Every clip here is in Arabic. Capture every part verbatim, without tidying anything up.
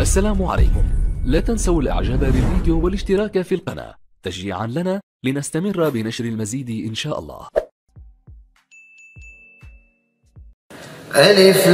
السلام عليكم. لا تنسوا الاعجاب بالفيديو والاشتراك في القناة تشجيعا لنا لنستمر بنشر المزيد ان شاء الله. ألف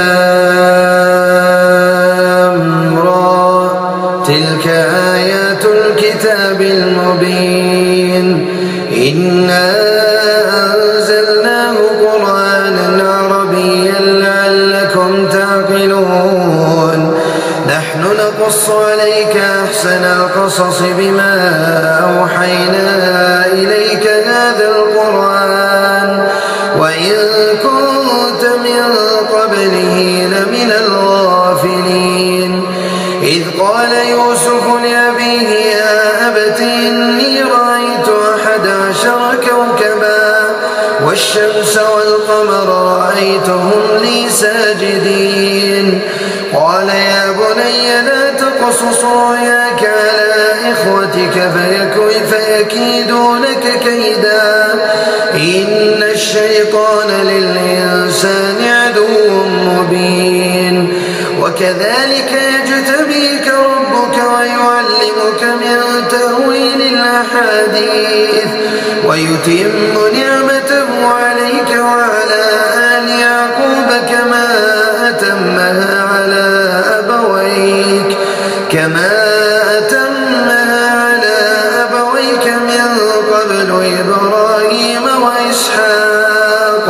لام را تلك آيات الكتاب المبين إنا أنزلناه قرآنا عربيا لعلكم تعقلون نحن نقص عليك أحسن القصص بما أوحينا إليك هذا القرآن وإن كنت من قبله لمن الغافلين إذ قال يوسف لأبيه يا أبت إني رأيت أحد عشر كوكبا والشمس والقمر رأيتهم لي ساجدين قال يا بني لا تقصص رؤياك على إخوتك فيكيدوا لك كيدا إن الشيطان للإنسان عدو مبين وكذلك يجتبيك ربك ويعلمك من تأويل الأحاديث ويتم نعمته عليك وعلى آل يعقوب كما أتمها على أبويك كما أتمها على أبويك من قبل إبراهيم وإسحاق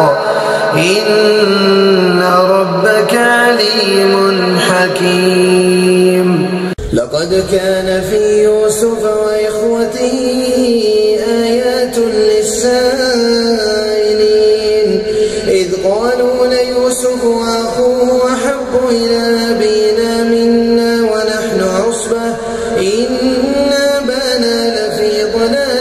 إن ربك عليم حكيم لقد كان في يوسف وإخوته آيات للسائلين إذ قالوا ليوسف وأخوه أحب إلى أبينا منا ونحن عصبة إن أبانا لفي ضلال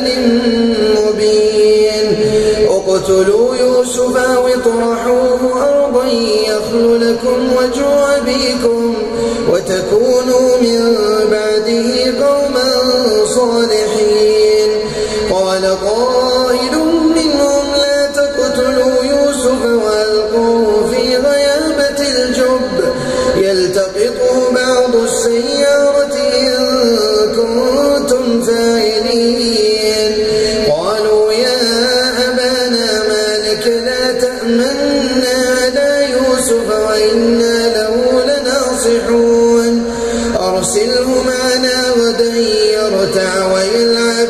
مبين اقتلوا يوسف أو اطرحوه أرضا يخل لكم وجه أبيكم وتكونوا من بعده قوما صالحين قال قائل منهم لا تقتلوا يوسف وألقوه في غيابة الجب يلتقطه بعض السيارة إن كنتم فاعلين قالوا يا أبانا ما لك لا تأمنا على يوسف وإنا له لناصحون أرسله معنا غدا يرتع ويلعب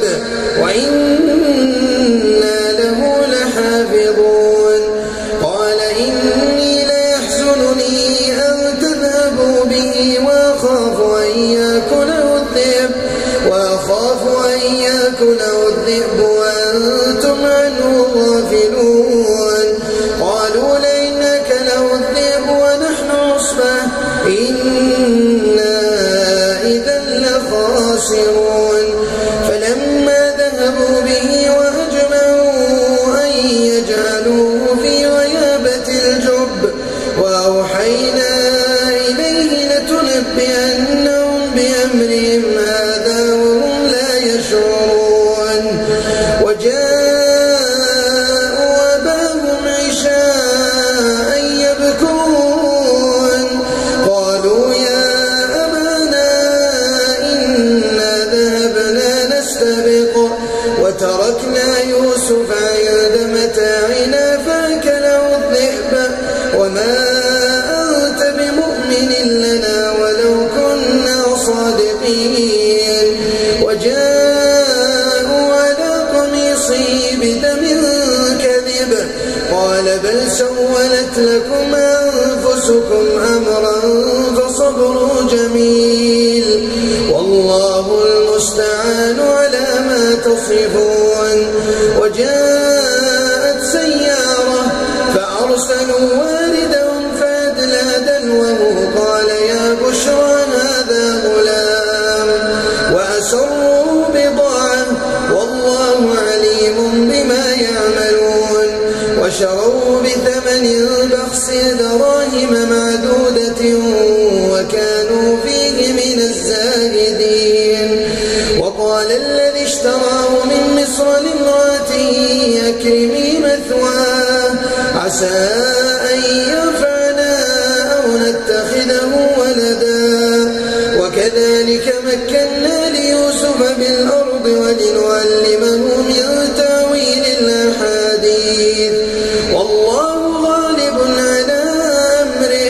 وإنا له لحافظون قال إني ليحزنني أن تذهبوا به وأخاف أن يأكله الذئب وأخاف أن يأكله الذئب وأنتم عنه غافلون قالوا لئن أكله الذئب ونحن عصبة إنا إذا لخاسرون فلما ذهبوا به وأجمعوا أن يجعلوه في غيابة الجب وأوحينا إليه لتنبئنهم بأمرهم هذا وهم لا يشعرون وجاءوا أباهم عشاء يبكون قالوا يا أبانا إنا ذهبنا نستبق وتركنا يوسف عند متاعنا فأكله الذئب وما أنت بمؤمن لنا ولو كنا صادقين وجاءوا على قميصه بدم كذب قال بل سولت لكم أنفسكم أمرا فصبر جميل والله المستعان على ما تصفون وجاءت سيارة فأرسلوا واردهم فأدلى دلوه قال يا بشرى هذا غلام وأسروا بضاعة والله عليم بما يعملون وشروا بثمن بخس دراهم معدودة وكانوا فيه من الزاهدين وقال الذي اشتراه من مصر لامرأته أكرمي مثواه عسى أن ينفعنا أو نتخذه ولدا وكذلك مكنا ليوسف بالأرض ولنعلمه من تأويل الأحاديث والله غالب على أمره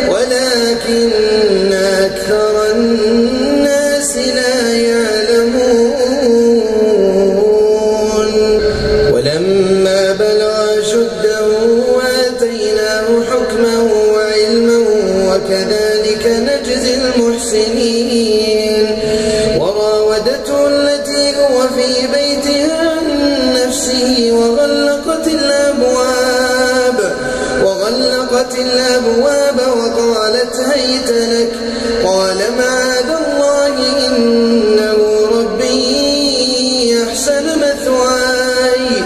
ولكن أكثر الناس لا يعلمون. ولما بلغ أشده آتيناه حكما وعلما وكذلك نجزي المحسنين. وراودته التي هو في بيتها عن نفسه وغلقت الأبواب وغلقت الأبواب وقالت هيت لك قال معاذ الله إنه ربي أحسن مثواي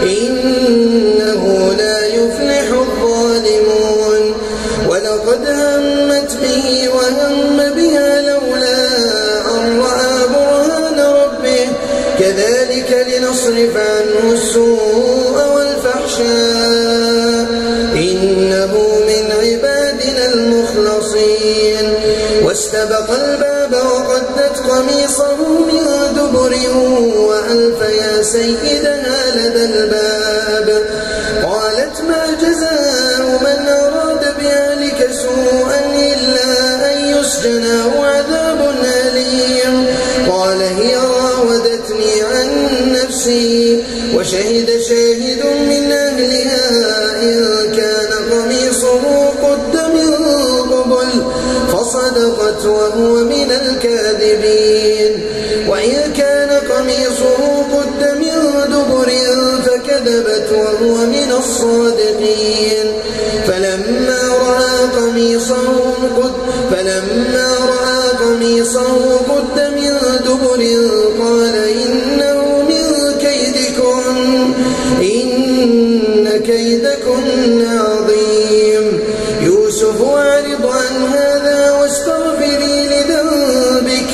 إنه لا يفلح الظالمون. ولقد همت به وهم بها لولا أن رأى برهان ربه كذلك لنصرف عنه السوء والفحشاء إنه من عبادنا المخلصين. واستبق الباب وقدت قميصه من دبر وألف يا سيدها لدى الباب قالت ما جزاء من أراد بأهلك سوءا إلا أن يسجن أو عذاب أليم. قال هي راودتني عن نفسي وشهد شاهد من أهلها إن كان قميصه قد من قبل فصدقت وهو من الكاذبين وإن كان قميصه قد من دبر فكذبت وهو من الصادقين. فلما رأى قميصه قد فلما رأى قميصه قد من دبر قال إنه من كيدكن إن كيدكن عظيم. يوسف أعرض عن هذا واستغفري لذنبك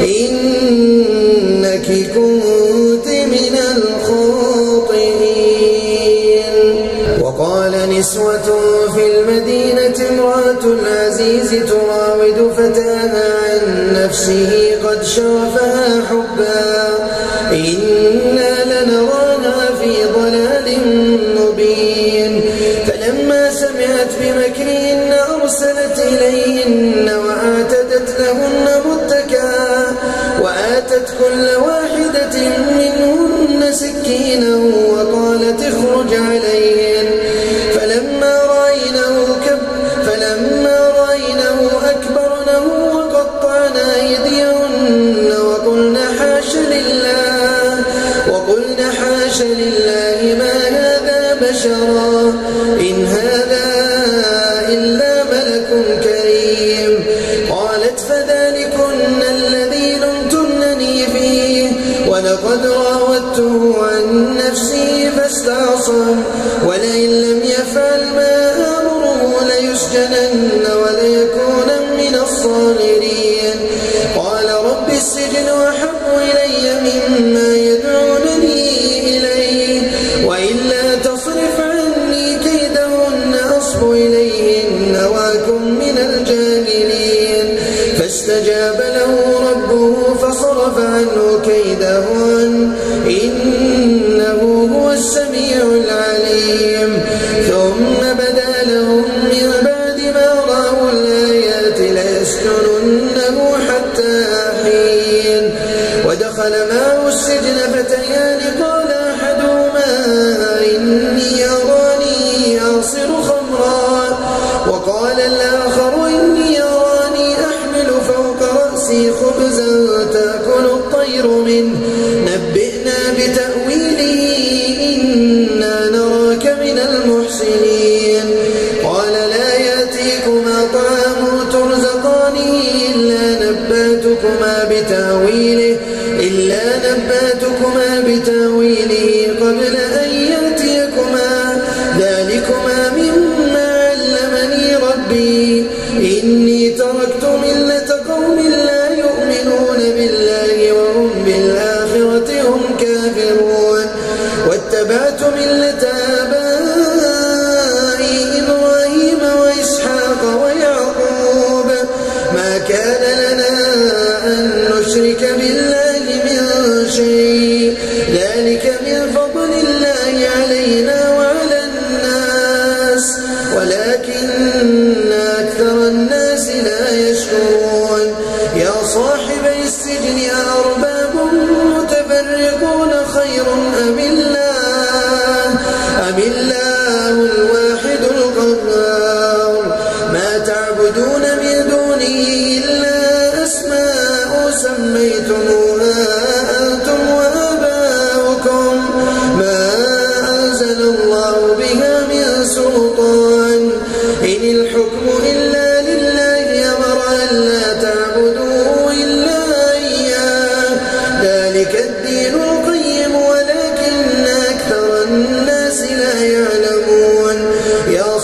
إنك كنت من الخاطئين. وقال نسوة في المدينة امرأة العزيز تراود فتاها عن نفسه قد شغفها حبا إنا لنراها في ضلال مبين. فلما سمعت بمكرهن أرسلت إليهن وأعتدت لهن متكئا وآتت كل واحدة منهن سكينا وقالت اخرج عليهن. فلما رأينه كب فلما رأينه أكبرنه وقطعن أيديهن وقلن حاش لله وقلن حاش لله ما هذا بشرا إن هذا إلا ملك كريم. قالت فذلكن الذي لمتنني فيه ولقد راودته عن نفسه فاستعصم ولئن لم يفعل ما أمره ليسجنن وليكون من الصاغرين. قال رب السجن أحب إلي مما يدعونني إليه وإلا تصرف عني كيدهن أصب إليهن وأكن من الجاهلين. فاستجاب له ربه فصرف عنه كيدهن إنه هو السميع العليم. ثم بدا لهم من بعد ما رأوا الآيات ليسجننه حتى حين. ودخل معه السجن فتيان قال أحدهما إني أراني أعصر خمرا وقال الآخر إني أراني أحمل فوق رأسي خبزا تأكل الطير منه نبئنا بتأويله إنا نراك من المحسنين. قال لا يأتيكما طعام ترزقانه إلا نباتكما بتأويله إلا نباتكما بتأويله قبل أن يأتيكما ذلكما مما علمني ربي إني تركت ملة قوم لا يؤمنون بالله وهم بالآخرة هم كافرون واتبعت ملة آبائي إبراهيم وإسحاق ويعقوب ما كان لنا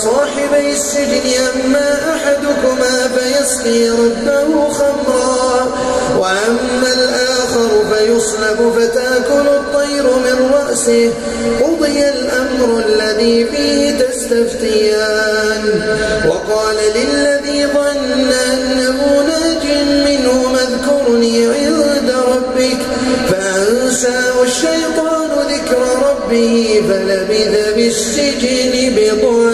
صاحبي السجن أما أحدكما فيسقي ربه خمرا وأما الآخر فيصلب فتأكل الطير من رأسه قضي الأمر الذي فيه تستفتيان. وقال للذي ظن أنه ناج منهما اذكرني عند ربك فأنساه الشيطان ذكر ربه فلبث بالسجن بضع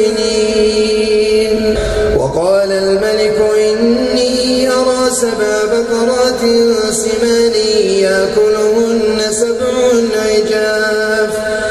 سنين. وقال الملك إني أرى سبع بقرات سمان يأكلهن سبع عجاف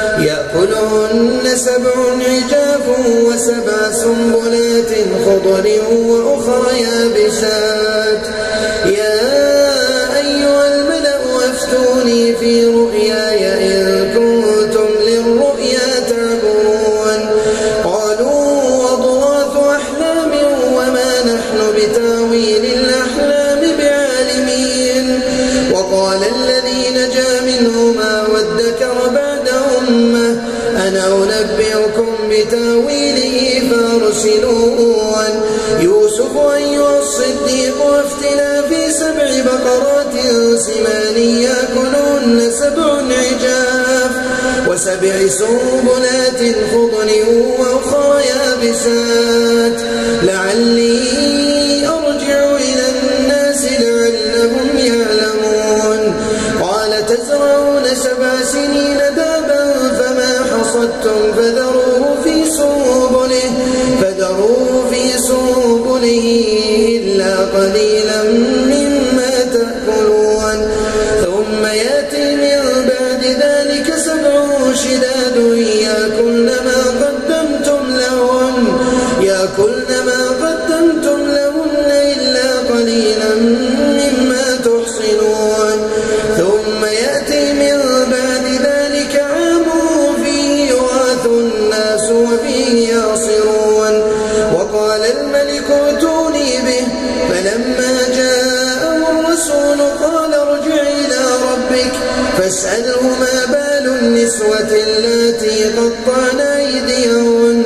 يأكلهن سبع عجاف وسبع سنبلات خضر وأخرى يابسات يا أيها الملأ أفتوني في رؤياي إن كنتم للرؤيا تعبرون. قالوا أضغاث أحلام وما نحن بتاويل الأحلام بعالمين. وقال الذي نجا منهما وادكر بعد أمة أنا أنبئكم بتاويله فارسلون. يوسف أيها الصديق أفتنا في سبع بقرات سمان يأكلهن سبع عجاف وسبع سنبلات خضر وأخرى يابسات لعلي أرجع إلى الناس لعلهم يعلمون. قال تزرعون سبع سنين دابا فما حصدتم فذروه في سنبله فذروه في سنبله إلا قليلا مما تأكلون. ثم يأتي من بعد ذلك سبع شداد يأكلن ما قدمتم لهن يأكلن ما قدمتم لهن إلا قليلا مما تحصنون. ثم يأتي من بعد ذلك عام فيه يغاث الناس وفيه يعصرون. وقال الملك ائتوني به فلما جاءه الرسول قال ارجع إلى ربك فاسأله ما بال النسوة اللاتي قطعن أيديهن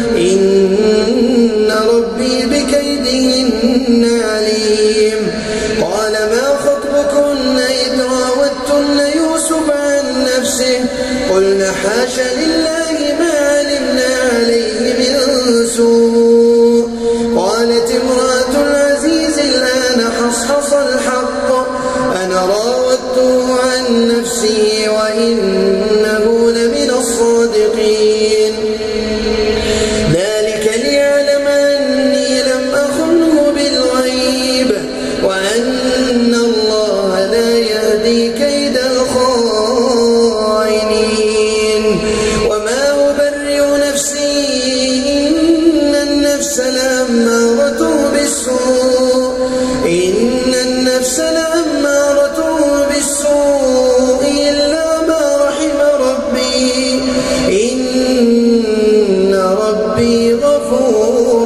إن ربي بكيدهن عليم. قال ما خطبكن إذ راوتن يوسف عن نفسه قلنا حاش لله ما علمنا عليه من سوء. قالت امرأة العزيز الآن حصحص الحق أنا راودته عن نفسه وإنه لمن الصادقين. ذلك ليعلم أني لم أخنه بالغيب وأن الله لا يهدي كيد الخائنين. وما أبرئ نفسي إن النفس لأمارة بالسوء إن النفس لأمارة بالسوء إلا ما رحم ربي إن ربي غفور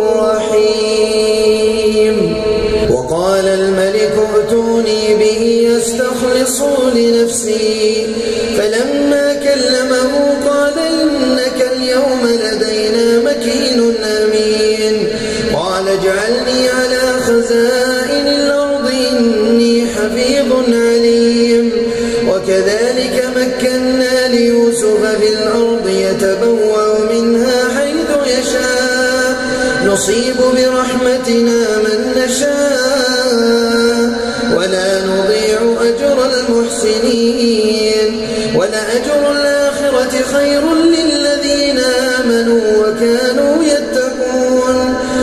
رحيم. وقال الملك ائتوني به يستخلصه لنفسي فلما كلمه قال إنك اليوم لدينا مكين أمين. قال اجعلني على خزائن الأرض إني حفيظ عليم. وكذلك مكنا ليوسف في الأرض يتبوأ منها حيث يشاء نصيب برحمتنا من نشاء ولا نضيع أجر المحسنين. ولأجر الآخرة خير للذين آمنوا وكانوا يتقون.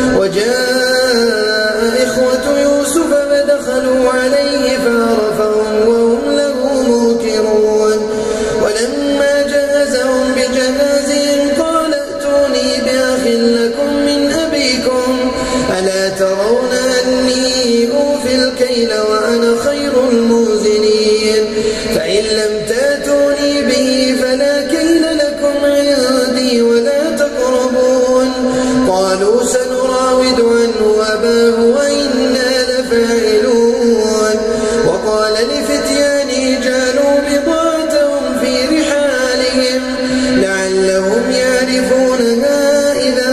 وجاء إخوة يوسف فدخلوا عليه فعرفهم وهم له منكرون. ولما جهزهم بجهازهم قال ائتوني بأخ لكم من أبيكم ألا ترون أني أوفي الكيل وأنا خير المنزلين. فإن لم تأتوني به فلا كيل لكم عندي ولا تقربون. قالوا سنراود عنه أباه وإنا لفاعلون. وقال لفتيانه جعلوا بضاعتهم في رحالهم لعلهم يعرفونها إذا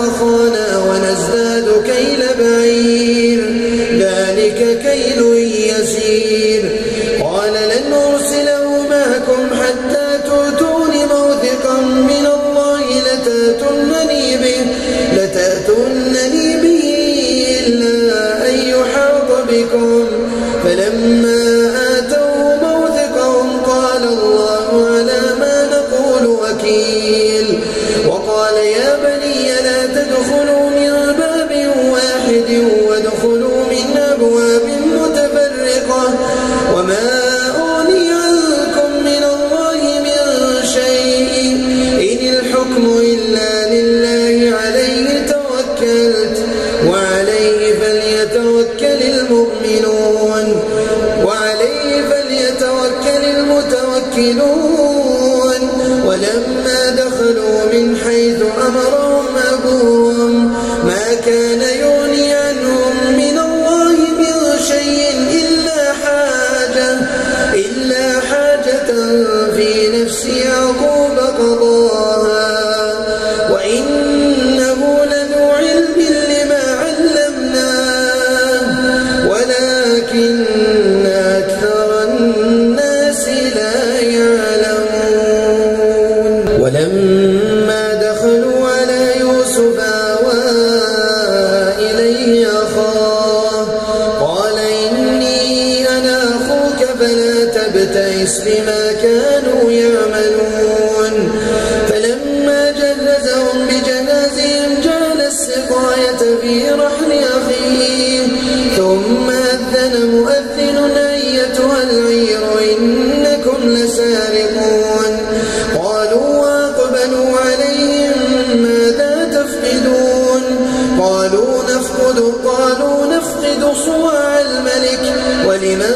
أخانا ونزداد كيل بعير ذلك كيل يسير قال لن أرسله معكم حتى تؤتون موثقا من الله لتأتونني به لتأتونني به إلا أن يحاط بكم فلما آتوه موثقهم قال الله على ما نقول وكيل وقال يا بني لا تدخلوا من باب واحد وادخلوا من أبواب متفرقة وما أغني عنكم من الله من شيء إن الحكم إلا لله عليه توكلت وعليه فليتوكل المؤمنون وعليه فليتوكل المتوكلون ولما دخلوا من حيث أمرهم أبوهم ما كان يغني عنهم من الله من شيء إلا حاجة إلا حاجة في نفس يعقوب قضاها وإنه لذو علم لما علمناه ولكن أكثر الناس لا يعلمون ولما دخلوا على يوسف آوى إليه أخاه قال إني أنا أخوك فلا تبتئس بما كانوا يعملون فلما جهزهم بجهازهم جعل السقاية في رحل أخيه ثم أذن مؤذن أيتها العير إنكم لسارقون قالوا وأقبلوا عليهم ماذا تفقدون قالوا نفقد قالوا نفقد صواع الملك ولمن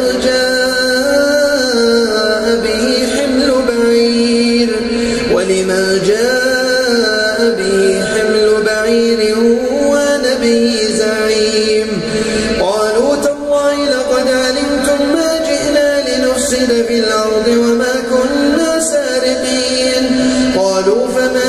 جاء به حمل بعير ولمن جاء به حمل بعير وأنا به زعيم قالوا تالله لقد علمتم ما جئنا لنفسد في الأرض وما كنا سارقين قالوا فما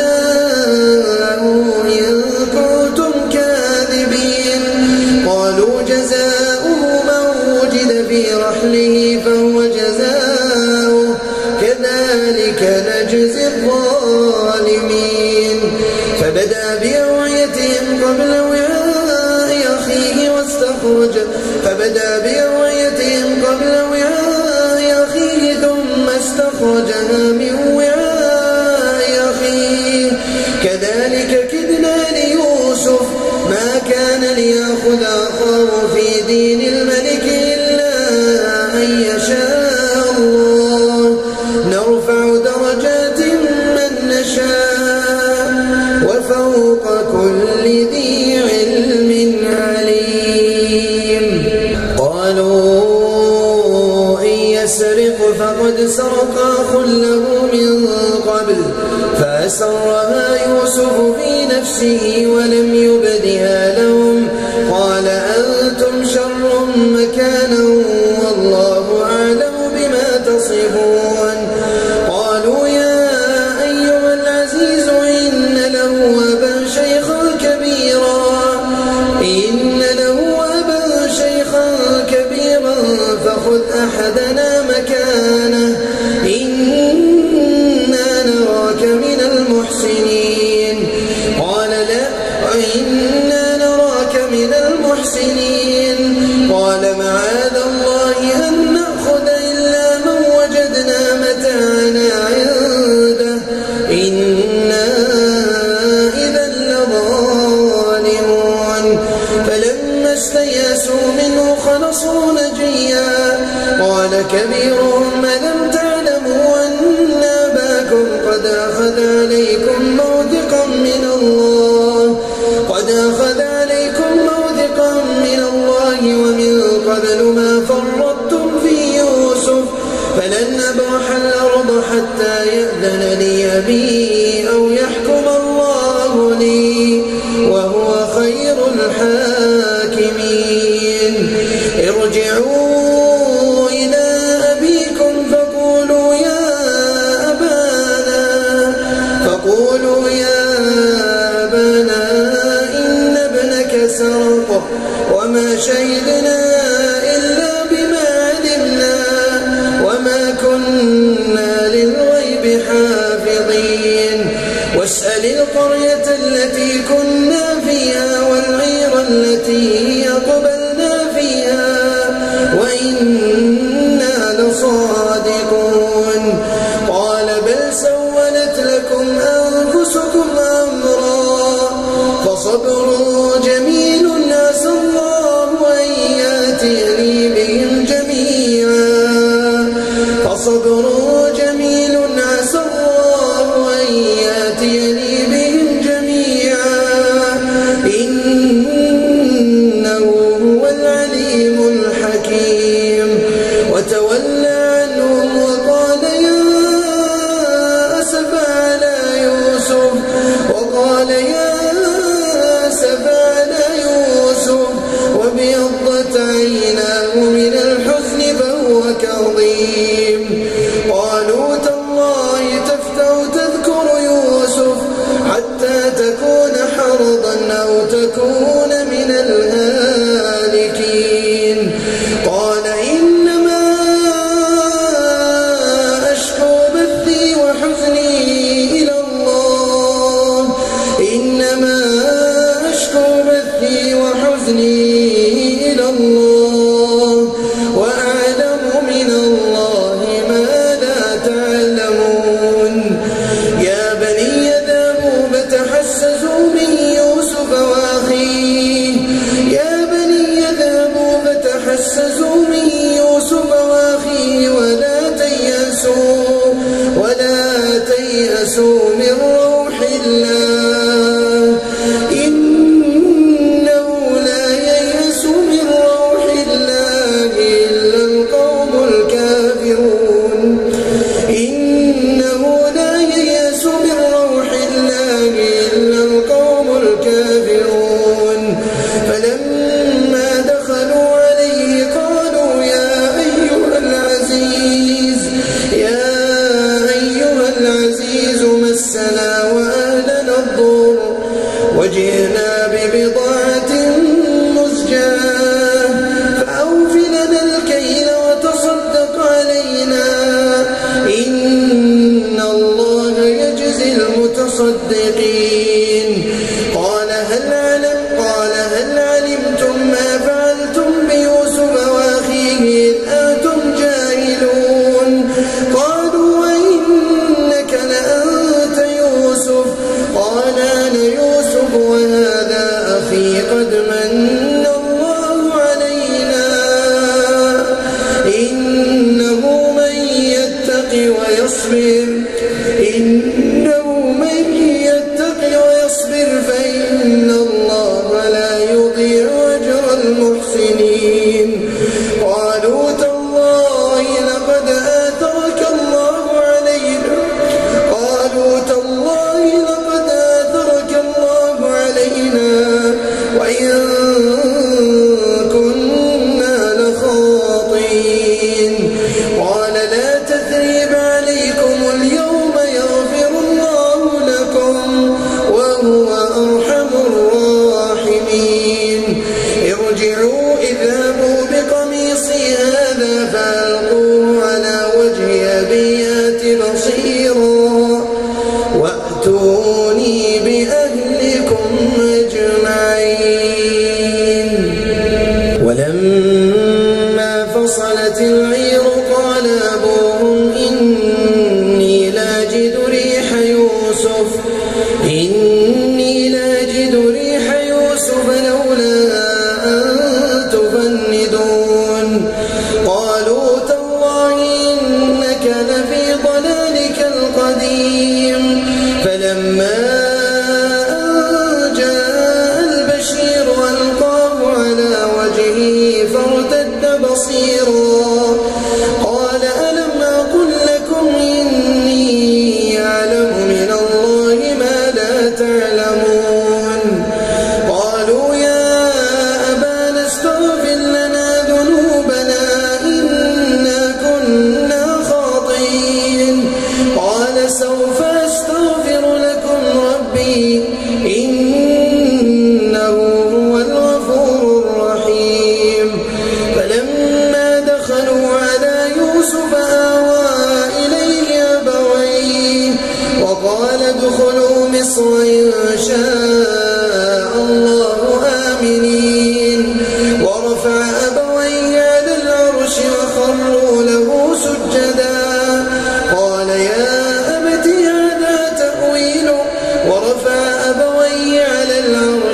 جزاؤه إن كنتم كاذبين قالوا جزاؤه من وجد في رحله فهو جزاؤه كذلك نجزي الظالمين فبدأ بأوعيتهم قبل وعاء أخيه واستخرج فبدأ بأوعيتهم قبل وعاء أخيه ثم استخرجها من وعاء أخيه كذلك كدنا ليوسف ما كان ليأخذ أخاه في دين الملك إلا أن يشاء الله نرفع درجات من نشاء وفوق كل ذي علم عليم قالوا إن يسرق فقد سرق أخ له من قبل فأسرها يوسف في نفسه ولم يبدها لهم قال أنتم شر مكانا والله أعلم بما تصفون قالوا يا أيها العزيز إن له أبا شيخا كبيرا إن له أبا شيخا كبيرا فخذ أحدنا مكانه إنا نراك من المحسنين قال لا إنا نراك من المحسنين قال معاذ الله أن نأخذ إلا من وجدنا متاعنا عنده إنا إذا لظالمون فلما استيأسوا منه خلصوا نجيا قال كبيرهم ألم تعلموا أن أباكم قد أخذ عليكم موثقا من الله قد أخذ عليكم موثقا من الله ومن قبل ما فرطتم في يوسف فلن أبرح الأرض حتى يأذن لي أبي أو يحكم الله لي وهو خير الحاكمين ارجعوا إلى أبيكم فقولوا يا أبانا فقولوا يا أبانا وما شهدنا إلا بما علمنا وما كنا للغيب حافظين واسأل القرية التي كنا فيها والعير التي أقبلنا فيها وإنا لصادقون قال بل سولت لكم أنفسكم أمرا فصبر جميل عسى الله أن يأتيني بهم جميعا فصبر جميل عسى الله أن يأتيني بهم جميعا إنه هو العليم الحكيم وتولى عنهم وقال يا أسف على يوسف وقال يا أسف على يوسف وابيضت عيناه من الحزن فهو كظيم قالوا تالله تفتأ تذكر يوسف حتى تكون حرضا أو تكون من الهالكين قال إنما أشكو بثي وحزني إلى الله إنما أشكو بثي وحزني إلى الله وأعلم من الله ما لا تعلمون يا بني اذهبوا فتحسسوا من يوسف وأخيه يا بني اذهبوا فتحسسوا من يوسف وأخيه ولا تيأسوا ولا تيأسوا من روح الله إنه لا ييأس من روح الله إلا القوم الكافرون إنه لا ييأس من روح الله إلا القوم الكافرون فلما دخلوا عليه قالوا يا أيها العزيز يا أيها العزيز مسنا وأهلنا الضر وجئنا ببضاعة مزجاة فأوف لنا الكيل وتصدق علينا إن الله يجزي المتصدقين قال هل علم قال هل علمتم ما فعلتم بيوسف وأخيه إذ أنتم جاهلون قالوا وإنك لأنت يوسف قال أنا يوسف وهذا أخي قد من الله علينا إنه من يتق ويصبر إنه من يتق ويصبر فإن الله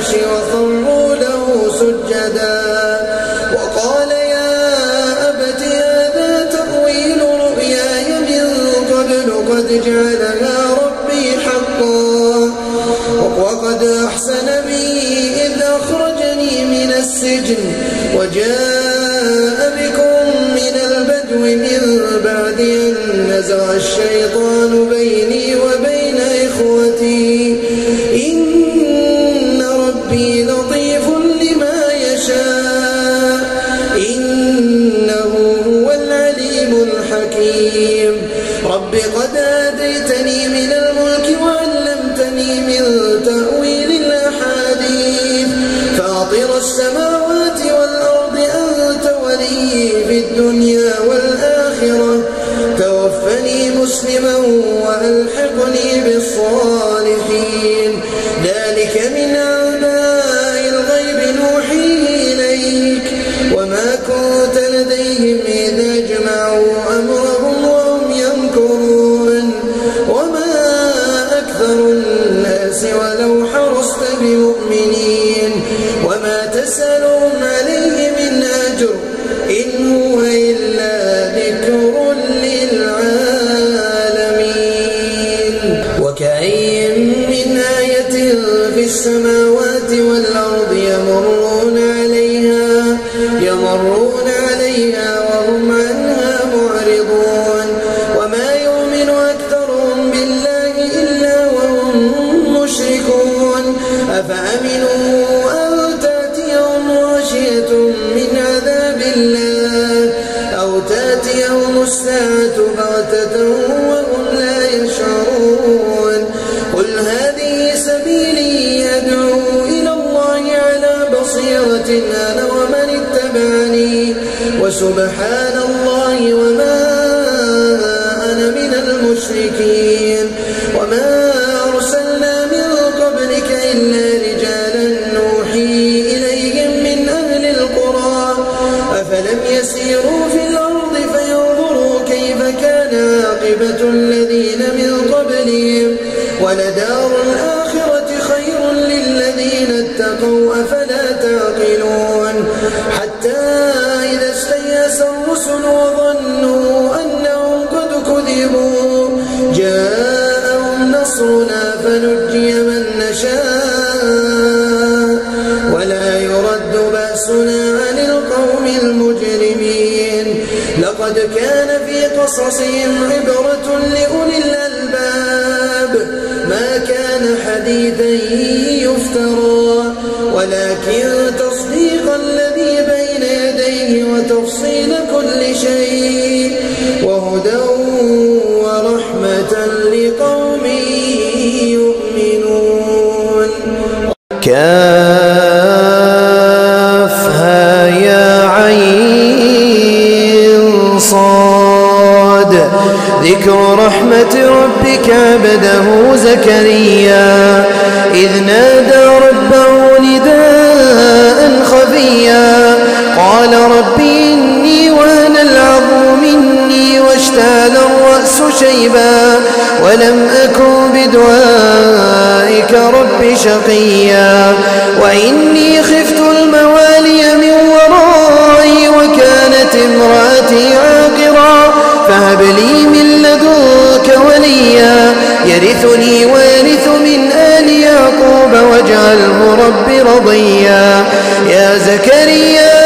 العرش وخروا له سجدا وقال يا أبت هذا تأويل رؤياي من قبل قد جعلها ربي حقا وقد أحسن بي إذ أخرجني من السجن وجاء بكم من البدو من بعد أن نزغ الشيطان بيني وبين إخوتي إن ربي لطيف لما يشاء إنه هو العليم الحكيم رب قد آتيتني من الملك وعلمتني من تأويل الأحاديث فاطر السماوات والأرض أنت ولي في الدنيا والآخرة توفني مسلما وألحقني بالصالحين ذلك من أنباء الغيب نوحيه إليك وما كنت لديهم إذا أجمعوا أمرهم وهم يمكرون وما أكثر الناس ولو حرصت بمؤمنين وما تسألهم عليه من أجر إن هو إلا ذكر للعالمين وكأي من آية في السماوات والأرض يمرون عليها يمرون عليها وهم عنها معرضون وما يؤمن أكثرهم بالله إلا وهم مشركون أفأمنوا أن تأتيهم غاشية من عذاب الله أو تأتيهم الساعة بغتة وهم لا يشعرون قل هذه سبيلي أدعو إلى الله على بصيرة أنا ومن اتبعني وسبحان الله وما أنا من المشركين وما أرسلنا من قبلك إلا رجالا نوحي إليهم من أهل القرى أفلم يسيروا في الأرض فينظروا كيف كان عاقبة الذين من قبلهم ولدار الآخرة خير للذين اتقوا أفلا تعقلون حتى إذا استيأس الرسل وظنوا أنهم قد كذبوا جاءهم نصرنا فنجي من نشاء ولا يرد بأسنا عن القوم المجرمين لقد كان في قصصهم عبرة لأولي الألباب ما كان حديثا يفترى ولكن تصديق الذي بين يديه وتفصيل كل شيء وهدى ورحمة لقوم يؤمنون كافها يا عين صاد ذكر رحمة ربك عبده زكريا إذ نادى ربه نداء خفيا قال رب إني وهن العظم مني واشتعل الرأس شيبا ولم أكن بدعائك رب شقيا وإني خفت الموالي من ورائي وكانت امرأتي عاقرا فهب لي من لدنك وليا يرثني ويرث من آل يعقوب واجعله رب رضيا يا زكريا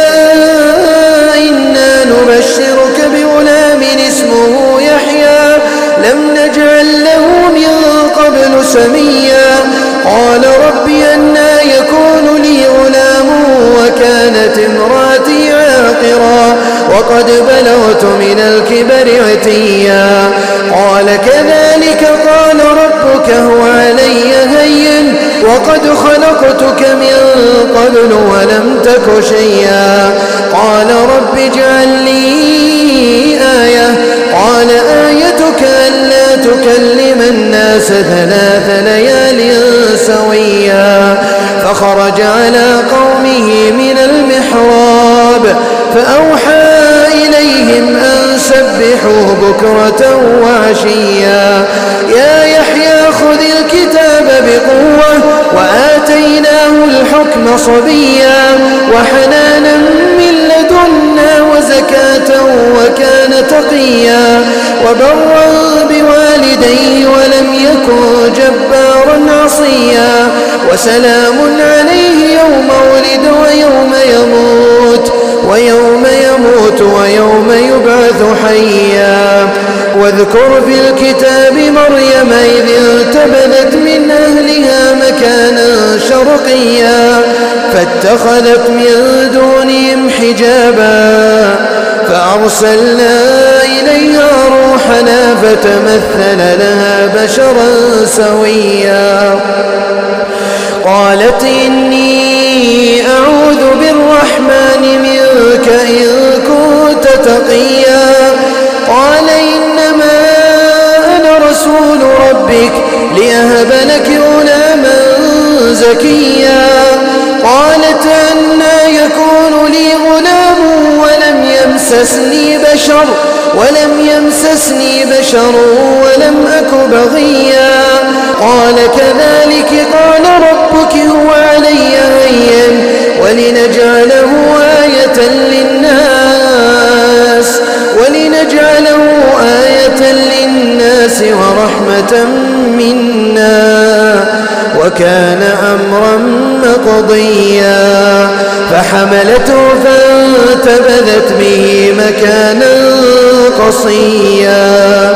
إنا نبشرك بغلام اسمه يحيى لم نجعل له من قبل سميا قال رب أنى يكون لي غلام وكانت امرأتي عاقرا وقد بلغت من الكبر عتيا قال كذلك قال ربك هو علي هين وقد خلقتك من قبل ولم تك شيئا قال رب اجعل لي آية قال آيتك ألا تكلم الناس ثلاث ليال سويا فخرج على قومه من المحراب فأوحى إليهم أن سبحوا بكرة وعشيا يا يحيى خذ الكتاب بقوة وآتيناه الحكم الحكم صبيا وحنانا من لدنا وزكاة وكان تقيا وبرا بوالديه ولم يكن جبارا عصيا وسلام عليه يوم ولد ويوم يموت ويوم يموت ويوم يبعث حيا واذكر في الكتاب مريم إذ انتبذت من أهلها مكانا شرقيا فاتخذت من دونهم حجابا فأرسلنا إليها روحنا فتمثل لها بشرا سويا قالت إني أعوذ بالرحمن منك إن كنت تقيا قال إنما أنا رسول ربك لأهب لك غلاما زكيا قالت أنى يكون لي غلام ولم يمسسني بشر ولم يمسسني بشر ولم أك بغيا قال كذلك قال ربك هو علي هين ولنجعله آية للناس ولنجعله آية للناس ورحمة منا وكان أمرا مقضيا فحملته فانتبذت به مكانا قصيا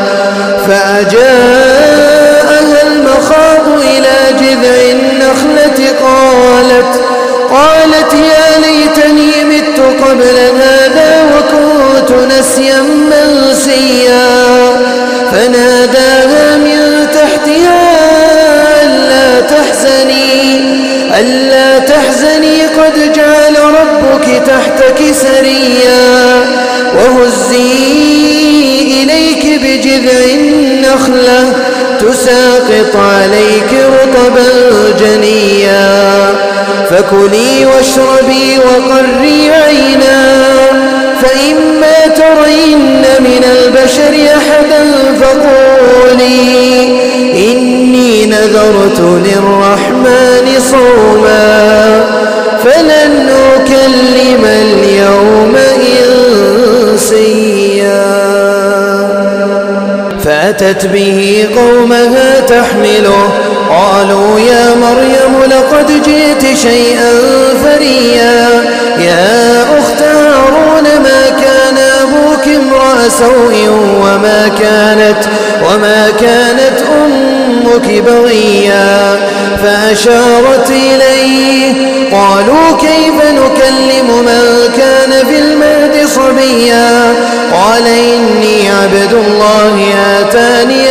فأجاءها المخاض إلى جذع النخلة قالت قالت يا ليتني مت قبل هذا وكنت نسيا منسيا فناداها من تحتها ألا تحزني ألا تحزني قد جعل ربك تحتك سريا وهزي إليك بجذع النخلة تساقط عليك رطبا جنيا فكلي واشربي وقري عينا فإما ترين من البشر أحدا فقولي إني نذرت للرحمن صوما فلن أكلم اليوم إنسيا فأتت به قومها تحمله قالوا يا مريم لقد جئت شيئا فريا يا أخت هارون ما كان أبوك امرأ سوء وما كانت وما كانت أمك بغيا فأشارت إليه قالوا كيف نكلم من كان في المهد صبيا قال إني عبد الله آتاني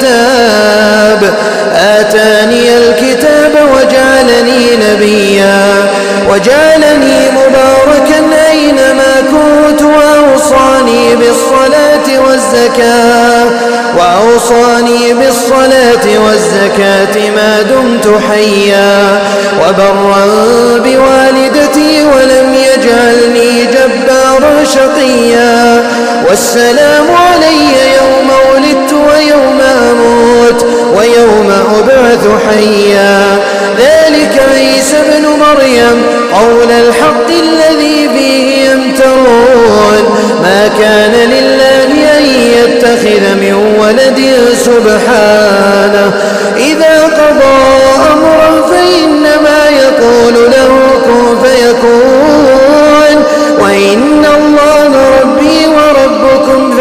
الكتاب آتاني الكتاب وجعلني نبيا وجعلني مباركا أينما كنت وأوصاني بالصلاة والزكاة وأوصاني بالصلاة والزكاة ما دمت حيا وبرا بوالدتي ولم يجعلني جبارا شقيا والسلام علي يوم ولدت ويوم أموت ويوم أبعث حيا ذلك عيسى ابن مريم قول الحق الذي فيه يمترون ما كان لله أن يتخذ من ولد سبحانه إذا قضى أمرا فإنما يقول له كن فيكون وإن الله ربي وربكم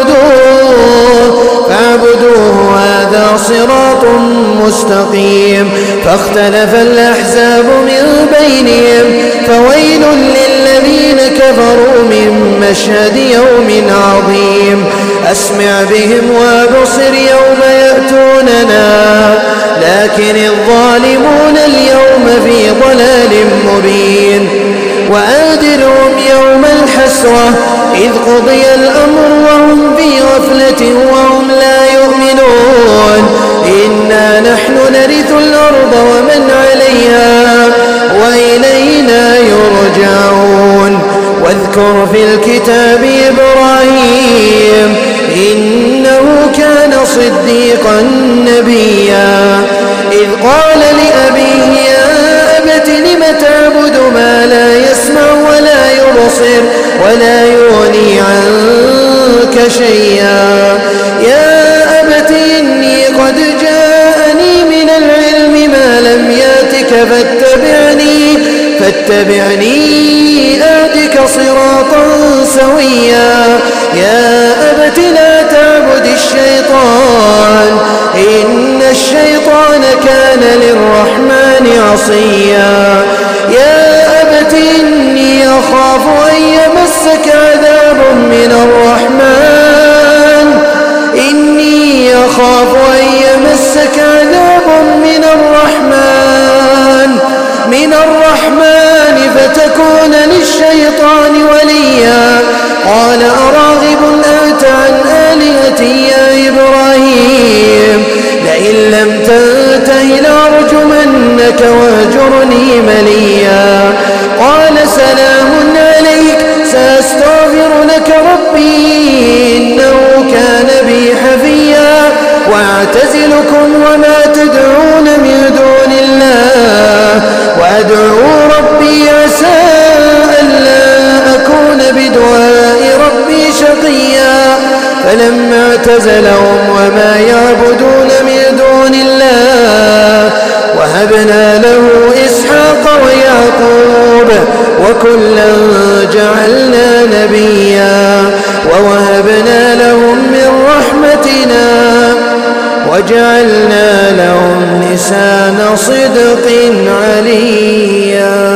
فاعبدوه فاعبدوه هذا صراط مستقيم فاختلف الأحزاب من بينهم فويل للذين كفروا من مشهد يوم عظيم أسمع بهم وابصر يوم يأتوننا لكن الظالمون اليوم في ضلال مبين وأنذرهم يوم الحسرة إذ قضي الأمر وهم في غفلة وهم لا يؤمنون إنا نحن نرث الأرض ومن عليها وإلينا يرجعون واذكر في الكتاب إبراهيم إنه كان صديقا نبيا إذ قال لأبيه يا أبت لم تعبد شيئا. يا أبت إني قد جاءني من العلم ما لم ياتك فاتبعني فاتبعني أهدك صراطا سويا. يا أبت لا تعبد الشيطان إن الشيطان كان للرحمن عصيا. يا أبت إني أخاف أن يمسك عذاب من الرحمن إني أخاف أن يمسك عذاب من الرحمن من الرحمن فتكون للشيطان وليا. قال أراغب أنت عن آلهتي يا إبراهيم لئن لم تنته لأرجمنك واهجرني مليا. قال سلام عليك سأستغفر لك ربي إنه كان بي حفيا. وأعتزلكم وما تدعون من دون الله وأدعو ربي عسى ألا أكون بدعاء ربي شقيا. فلما اعتزلهم وما يعبدون من دون الله وهبنا له إسحاق ويعقوب وكلا جعلنا نبيا ووهبنا لهم من رحمتنا وجعلنا لهم لسان صدق عليا.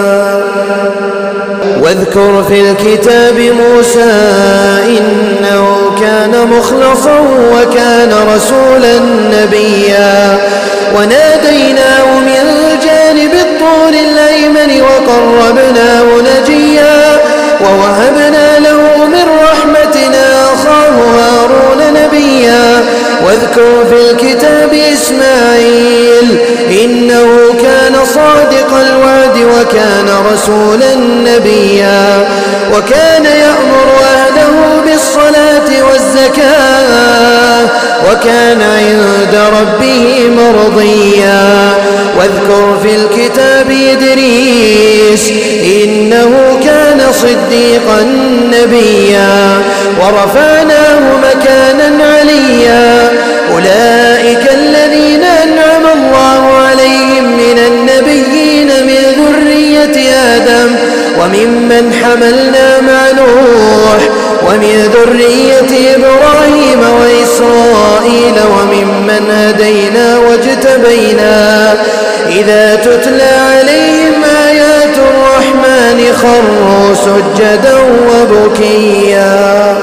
واذكر في الكتاب موسى إنه كان مخلصا وكان رسولا نبيا. وناديناه من جانب الطور الأيمن وقربناه نجيا. ووهبنا له من رحمتنا أخاه هارون نبيا. واذكر في الكتاب إسماعيل إنه كان صادق الوعد وكان رسولا نبيا. وكان يأمر أهله بالصلاة والزكاة وكان عند ربه مرضيا. واذكر في الكتاب إدريس إنه كان صديقا نبيا ورفعناه مكانا عليا. أولئك الذين أنعم الله عليهم من النبيين من ذرية آدم وممن حملنا مع نوح ومن ذرية إبراهيم وإسرائيل وممن هدينا واجتبينا. إذا تتلى عليهم آيات الرحمن خروا سجدا وبكيا.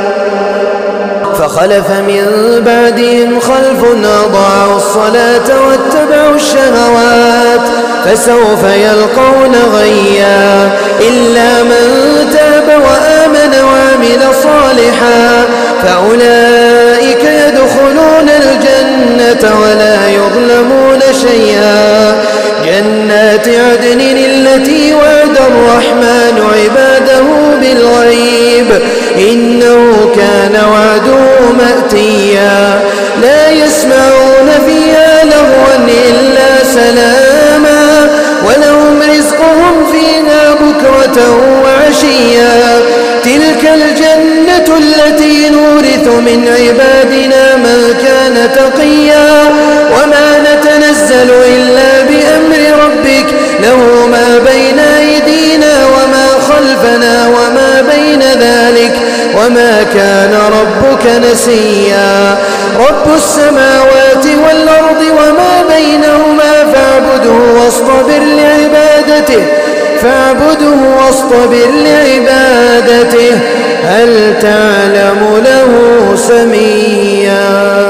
فخلف من بعدهم خلف أضاعوا الصلاة واتبعوا الشهوات فسوف يلقون غيا. إلا من تاب وآمن وعمل صالحا فأولئك يدخلون الجنة ولا يظلمون شيئا. جنات عدن التي وعد الرحمن عباده بالغيب إنه كان وعده مأتيا. لا يسمعون فيها لغوا إلا سلاما ولهم رزقهم فيها بكرة وعشيا. تلك الجنة التي نورث من عبادنا من كان تقيا. وما نتنزل إلا بأمر ربك له ما بين أيدينا وما خلفنا وما بين ذلك وما كان ربك نسيا. رب السماوات والأرض وما بينهما فاعبده واصطبر لعبادته فاعبده واصطبر لعبادته هل تعلم له سميا.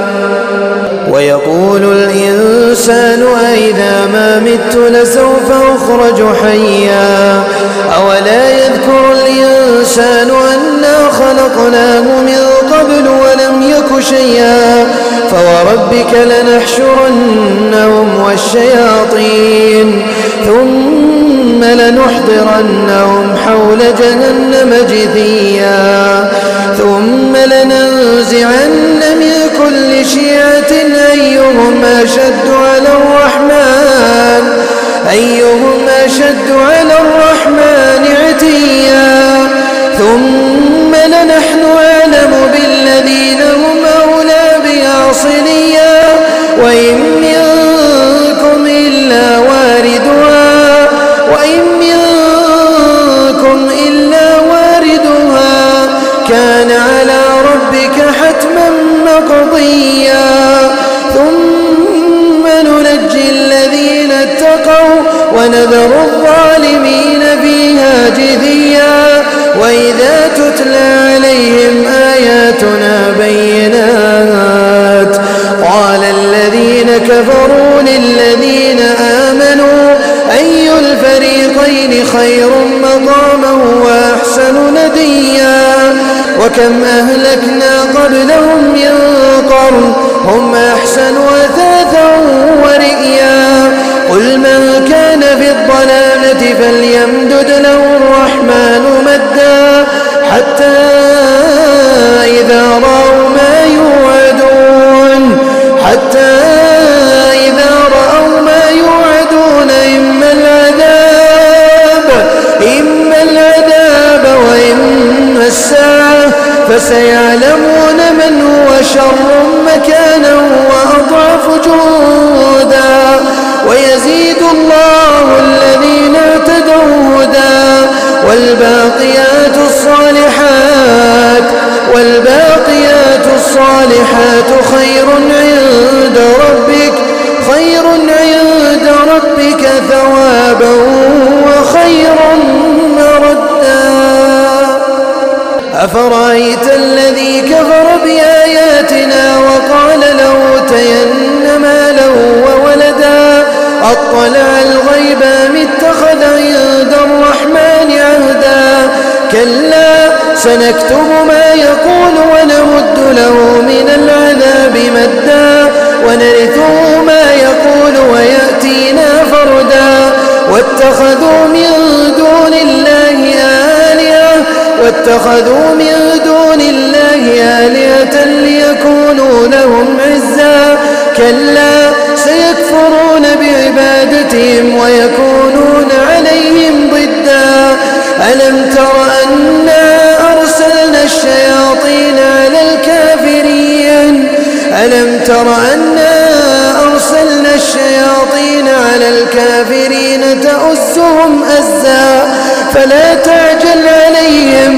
ويقول الإنسان أئذا ما مت لسوف أخرج حيا. أولا يذكر الإنسان أنا خلقناه من قبل ولم يك شيئا. فوربك لنحشرنهم والشياطين ثم لنحضرنهم حول جهنم جثيا. ثم لننزعن من كل شيعة أيهم أشد على الرحمن أيهم أشد على الرحمن عتيا. ثم لنحن أعلم ونذر الظالمين فيها جثيا وإذا تتلى عليهم آياتنا بينات قال الذين كفروا للذين آمنوا أي الفريقين خير مقاما وأحسن نديا وكم أهلكنا قبلهم من قرن هم أحسن أثاثا ورئيا قل من كان في الضلالة فليمدد له الرحمن مدا حتى إذا رأوا ما يوعدون حتى إذا رأوا ما يوعدون إما العذاب إما العذاب وإما الساعة فسيعلمون من هو شر مكانا وأضعف جندا ويزيد الله الذين اهتدوا هدى والباقيات الصالحات والباقيات الصالحات خير عند ربك خير عند ربك ثوابا وخير مردا أفرأيت الذي كفر بآياتنا وقال لأوتين مالا وولدا أطلع الغيب أم اتخذ عند الرحمن عهدا كلا سنكتب ما يقول ونمد له من العذاب مدا ونرثه ما يقول ويأتينا فردا واتخذوا من دون الله آلهة واتخذوا من دون الله آلهة ليكونوا لهم عزا كلا سيكفرون بعبادتهم ويكونون عليهم ضدا ألم تر أنا أرسلنا الشياطين على الكافرين ألم تر أنا أرسلنا الشياطين على الكافرين تؤزهم أزا فلا تعجل عليهم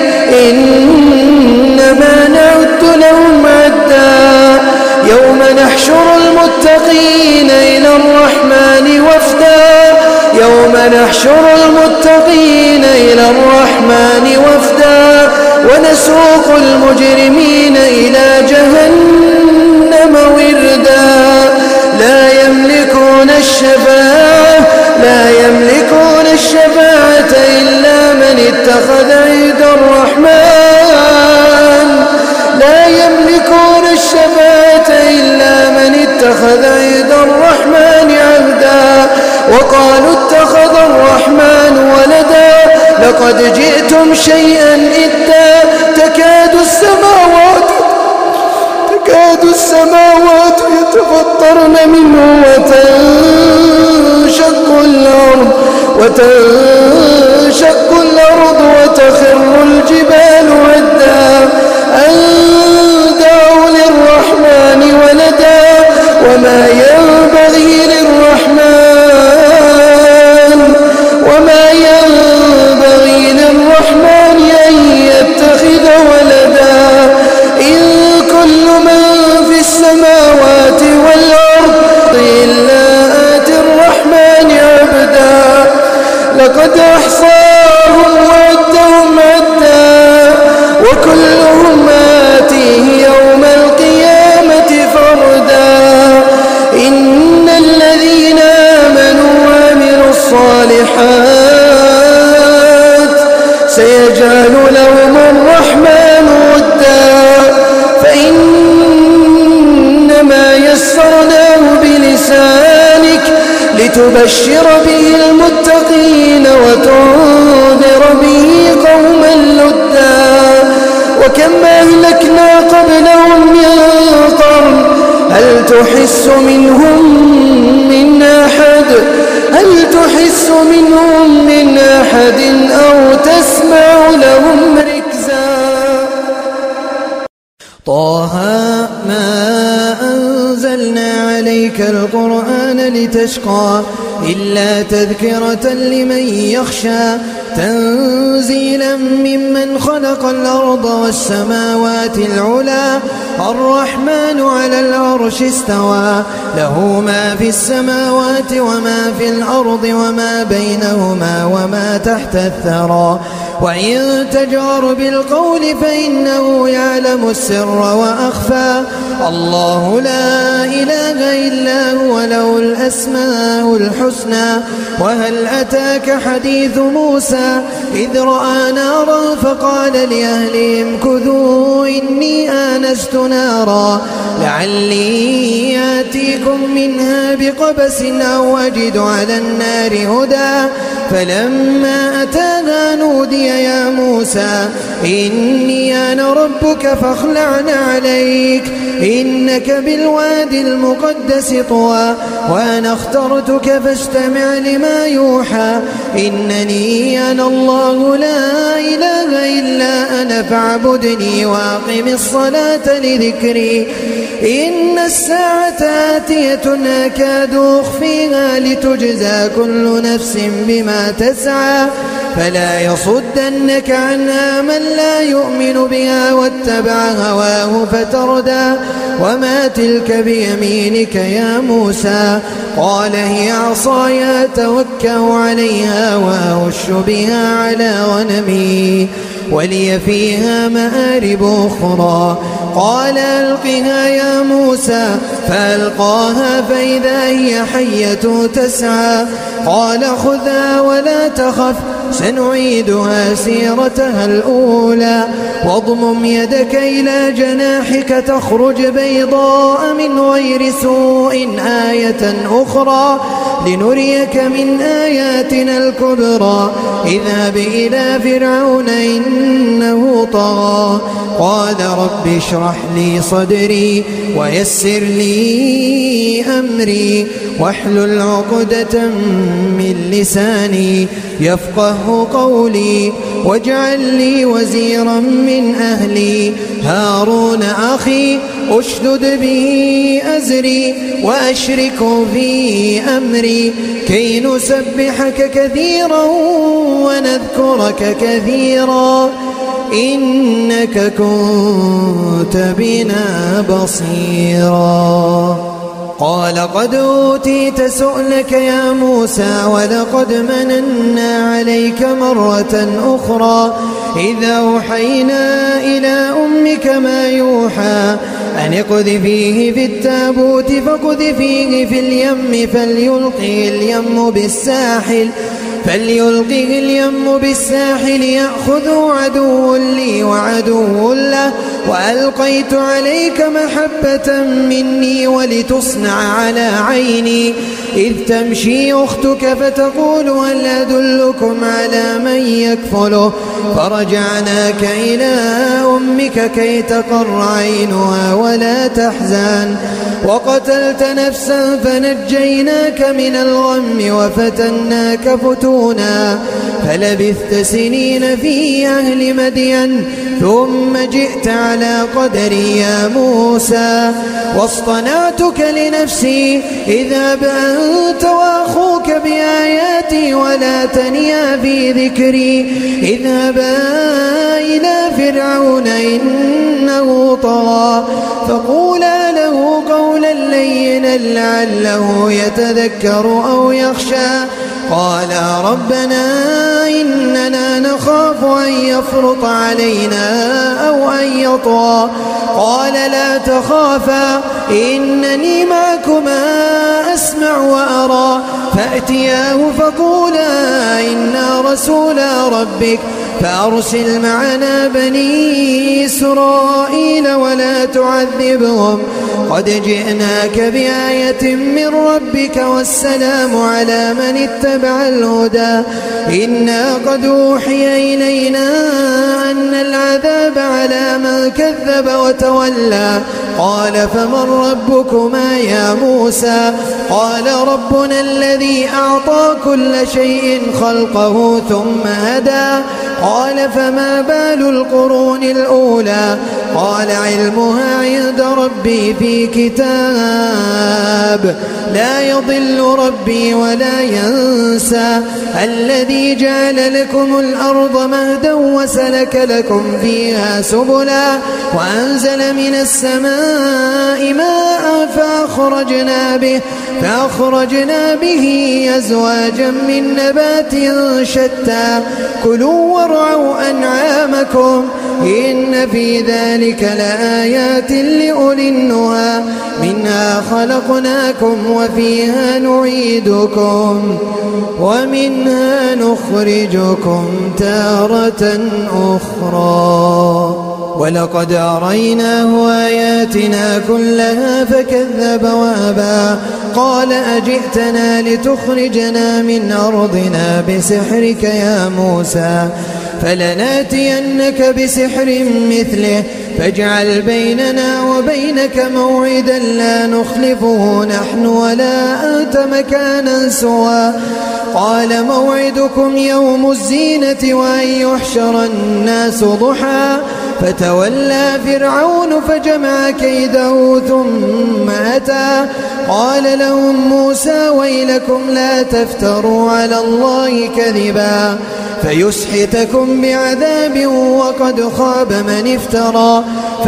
إنما نعد لهم عدا يوم نحشر المتقين إلى الرحمن وفدا يوم نحشر المتقين إلى الرحمن وفدا ونسوق المجرمين إلى جهنم وردا لا يملكون الشفاعة لا يملكون الشفاعة إلا من اتخذ عند الرحمن لا يملكون الشفاعة إلا من اتخذ عند الرحمن عهدا وقالوا اتخذ الرحمن ولدا لقد جئتم شيئا إدا تكاد السماوات تكاد السماوات يتفطرن منه وتنشق الأرض وتنشق الأرض وتخر الجبال هدا أن دعوا للرحمن ولدا وما ينبغي للرحمن وما ينبغي للرحمن أن يتخذ ولدا إن كل من في السماوات والأرض إلا آتي الرحمن عبدا لقد أحصاهم وعدهم عدا وكلهم آتيه يوم القيامة فردا إن الذين آمنوا وعملوا الصالحات سيجعل لهم الرحمن ودا فإنما يسرناه بلسانك لتبشر به المتقين وتنذر به قوما لدا وكم أهلكنا قبلهم من قرن هل تحس منهم من أحد هل تحس منهم من أحد أو تسمع لهم ركزا طه ما أنزلنا عليك القرآن لتشقى إلا تذكرة لمن يخشى تنزيلا ممن خلق الأرض والسماوات العلى الرحمن على العرش استوى له ما في السماوات وما في الأرض وما بينهما وما تحت الثرى وإن تجهر بالقول فإنه يعلم السر وأخفى الله لا إله إلا هو له الأسماء الحسنى وهل أتاك حديث موسى إذ رأى نارا فقال لأهلهم كثوا إني آنست نارا لعلي آتيكم منها بقبس أو أجد على النار هدى فلما أتاها نودي يا موسى إني أنا ربك فاخلعن عليك إنك بالوادي المقدس طوى وأنا اخترتك فاستمع لما يوحى إنني أنا الله لا إله إلا أنا فاعبدني وأقم الصلاة لذكري إن الساعة آتية أكاد أخفيها لتجزى كل نفس بما تسعى فلا يصدنك عنها من لا يؤمن بها واتبع هواه فتردى وما تلك بيمينك يا موسى قال هي عصاي أتوكأ عليها وأهش بها على غنمي ولي فيها مآرب أخرى قال ألقها يا موسى فألقاها فإذا هي حية تسعى قال خذها ولا تخف سنعيدها سيرتها الأولى واضمم يدك إلى جناحك تخرج بيضاء من غير سوء آية أخرى لنريك من آياتنا الكبرى اذهب إلى فرعون إنه طغى قال رب اشرح لي صدري ويسر لي أمري واحلل عقدة من لساني يفقه قولي واجعل لي وزيرا من أهلي هارون أخي أشدد به أزري وأشركه في أمري كي نسبحك كثيرا ونذكرك كثيرا إنك كنت بنا بصيرا قال قد أوتيت سؤلك يا موسى ولقد مننا عليك مرة أخرى إذا أوحينا إلى أمك ما يوحى أن اقذفيه في التابوت فاقذفيه في اليم فليلقه اليم بالساحل فليلقه اليم بالساحل يأخذه عدو لي وعدو له وألقيت عليك محبة مني ولتصنع على عيني إذ تمشي أختك فتقول هل أدلكم على من يكفله فرجعناك إلى أمك كي تقر عينها ولا تحزن وقتلت نفسا فنجيناك من الغم وفتناك فتونا فلبثت سنين في أهل مدين ثم جئت على قدري يا موسى واصطنعتك لنفسي اذهب أنت وأخوك بآياتي ولا تنيا في ذكري اذهبا إلى فرعون إنه طغى فقولا له قولا لينا لعله يتذكر أو يخشى قالا ربنا إننا نخاف أن يفرط علينا أو أن يطغى قال لا تخافا إنني معكما أسمع وأرى فأتياه فقولا إنا رسولا ربك فأرسل معنا بني إسرائيل ولا تعذبهم قد جئناك بآية من ربك والسلام على من اتبع الهدى إنا قد أوحي إلينا أن العذاب على من كذب وتولى قال فمن ربكما يا موسى قال ربنا الذي أعطى كل شيء خلقه ثم هدى قال فما بال القرون الأولى قال علمها عند ربي في كتاب لا يضل ربي ولا ينسى، الذي جعل لكم الأرض مهدا وسلك لكم فيها سبلا وأنزل من السماء ماء فأخرجنا به فأخرجنا به أزواجا من نبات شتى كلوا وارعوا أنعامكم إن في ذلك لآيات لأولي النهى منها خلقناكم وفيها نعيدكم ومنها نخرجكم تارة أخرى ولقد أريناه آياتنا كلها فكذب وأبى قال أجئتنا لتخرجنا من أرضنا بسحرك يا موسى فلناتينك بسحر مثله فاجعل بيننا وبينك موعدا لا نخلفه نحن ولا أنت مكانا سوى قال موعدكم يوم الزينة وأن يحشر الناس ضحى فتولى فرعون فجمع كيده ثم أتى قال لهم موسى ويلكم لا تفتروا على الله كذبا فيسحتكم بعذاب وقد خاب من افترى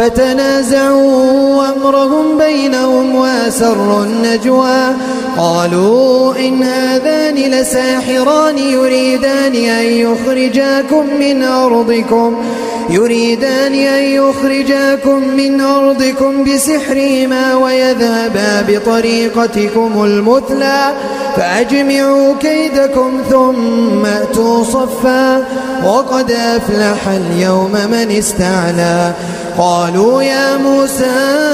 فتنازعوا أمرهم بينهم وأسروا النجوى قالوا إن هذان لساحران يريدان أن يخرجاكم من أرضكم يريدان أن يخرجاكم من أرضكم بسحرهما ويذهبا بطريقتكم المثلى فأجمعوا كيدكم ثم أتوا صفا وقد أفلح اليوم من استعلى قالوا يا موسى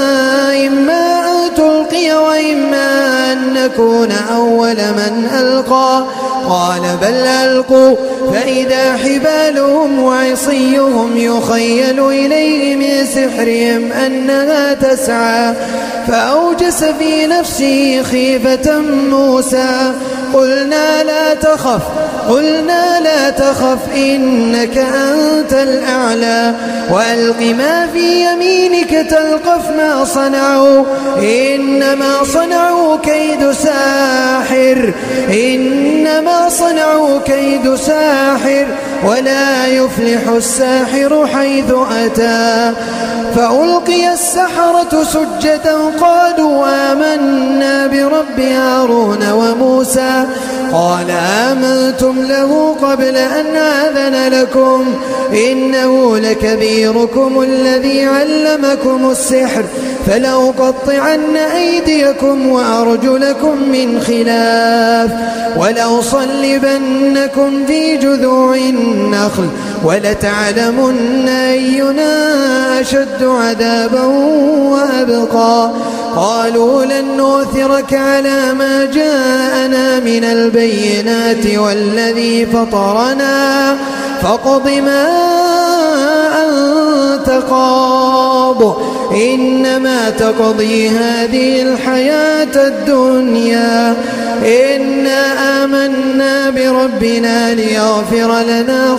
إما أن تلقي وإما أن نكون أول من ألقى قال بل ألقوا فإذا حبالهم وعصيهم يخيل إليه من سحرهم أنها تسعى فأوجس في نفسه خيفة موسى قلنا لا تخف قلنا لا تخف إنك أنت الأعلى وألق ما في يمينك تلقف ما صنعوا إنما صنعوا كيد ساحر إنما صنعوا كيد ساحر ولا يفلح الساحر حيث أتى فألقي السحرة سجدا قالوا آمنا برب هارون وموسى قال آمنتم له قبل أن آذن لكم إنه لكبيركم الذي علمكم السحر فلأقطعن أيديكم وأرجلكم من خلاف ولأصلبنكم في جذوع النخل ولتعلمن أينا أشد عذابا وأبقى قالوا لن نؤثرك على ما جاءنا من البينات والذي فطرنا فاقض ما أنت قاض إنما تقضي هذه الحياة الدنيا إنا آمنا بربنا ليغفر لنا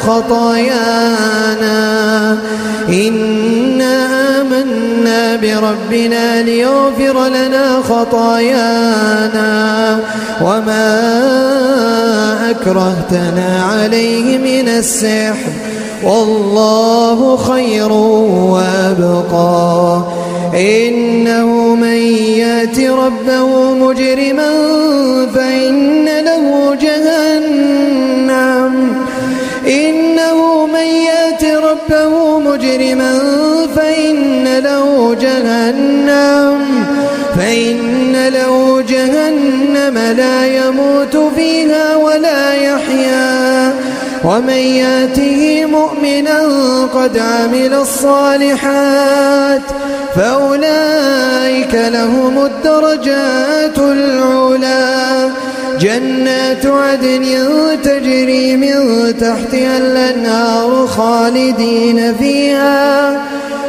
خطايانا إنا آمنا بربنا ليغفر لنا خطايانا وما أكرهتنا عليه من السحر والله خير وأبقى إنه من يأت ربه مجرما فإن له جهنم إنه من يأت ربه مجرما فإن له جهنم فإن له جهنم لا يموت فيها ولا يحيا ومن يأته مؤمنا قد عمل الصالحات فأولئك لهم الدرجات العلى جنات عدن تجري من تحتها الأنهار خالدين فيها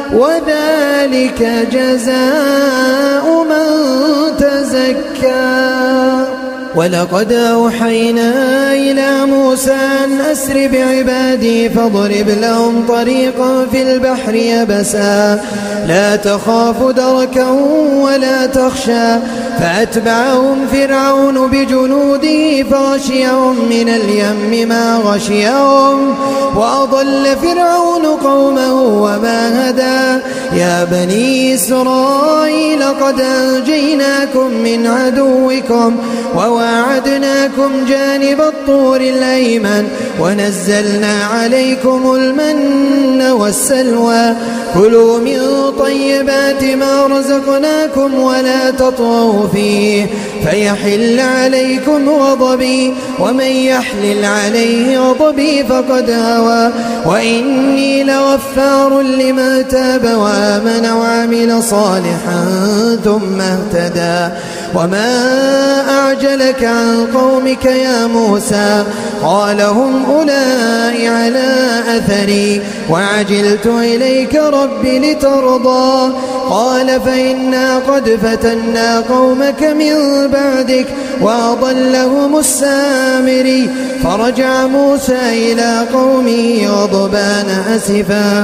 وذلك جزاء من تزكى ولقد أوحينا إلى موسى موسى أن أسر بعبادي فاضرب لهم طريقا في البحر يبسا لا تخاف دركا ولا تخشى فأتبعهم فرعون بجنوده فغشيهم من اليم ما غشيهم وأضل فرعون قومه وما هدى يا بني إسرائيل قد أنجيناكم من عدوكم وواعدناكم جانب الطور الأيمن ونزلنا عليكم المن والسلوى كلوا من طيبات ما رزقناكم ولا تطغوا فيه فيحل عليكم غضبي ومن يحلل عليه غضبي فقد هوى وإني لغفار لمن تاب وآمن وعمل صالحا ثم اهتدى وما أعجلك عن قومك يا موسى قال هم أولئك على أثري وعجلت إليك رب لترضى قال فإنا قد فتنا قومك من بعدك وأضلهم السامري فرجع موسى إلى قومه غضبان أسفا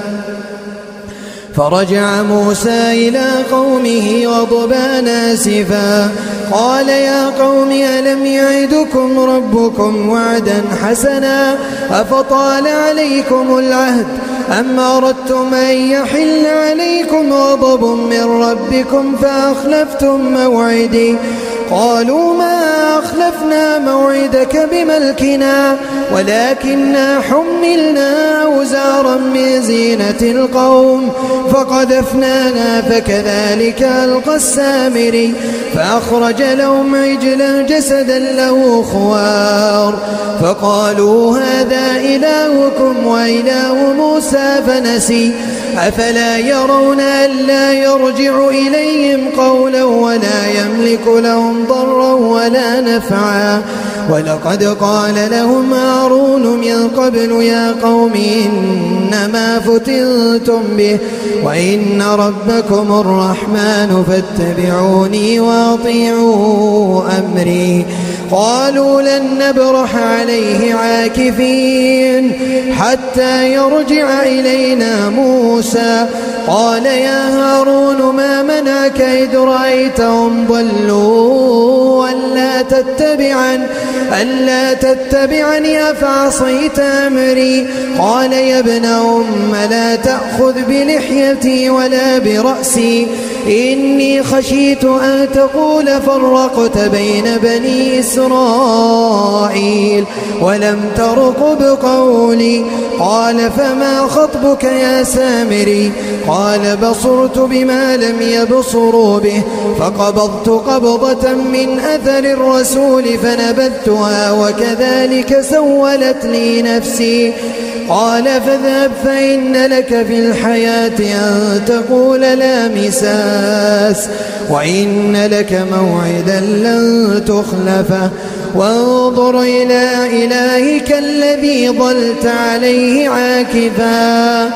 فرجع موسى إلى قومه غضبان آسفا قال يا قوم ألم يعدكم ربكم وعدا حسنا أفطال عليكم العهد أم أردتم أن يحل عليكم غضب من ربكم فأخلفتم موعدي قالوا ما أخلفنا موعدك بملكنا ولكننا حملنا أوزارا من زينة القوم فقذفناها فكذلك ألقى السامري فأخرج لهم عجلا جسدا له خوار فقالوا هذا إلهكم وإله موسى فنسي أفلا يرون ألا يرجع إليهم قولا ولا يملك لهم ضرا ولا نفعا ولقد قال لهم هارون من قبل يا قوم إنما فتنتم به وإن ربكم الرحمن فاتبعوني وأطيعوا أمري قالوا لن نبرح عليه عاكفين حتى يرجع إلينا موسى قال يا هارون ما منعك إذ رأيتهم ضلوا ألا تتبعن ألا تتبعني أفعصيت أمري قال يا ابن أم لا تأخذ بلحيتي ولا برأسي إني خشيت أن تقول فرقت بين بني إسرائيل ولم ترقب قولي قال فما خطبك يا سامري قال بصرت بما لم يبصروا به فقبضت قبضة من أثر الرسول فنبذتها وكذلك سولت لي نفسي قال فاذهب فإن لك في الحياة أن تقول لا مساس وإن لك موعدا لن تخلفه وانظر إلى إلهك الذي ظلت عليه عاكفا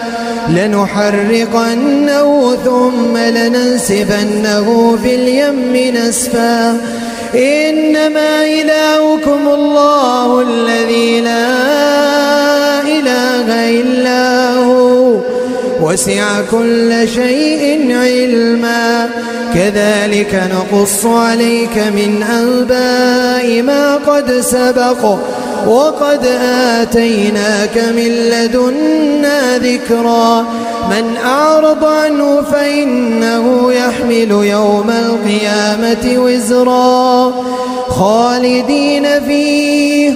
لنحرقنه ثم لننسفنه في اليم نسفا إنما إلهكم الله الذي لا إله إلا هو وسع كل شيء علما كذلك نقص عليك من أنباء ما قد سبق وقد آتيناك من لدنا ذكرا من أعرض عنه فإنه يحمل يوم القيامة وزرا خالدين فيه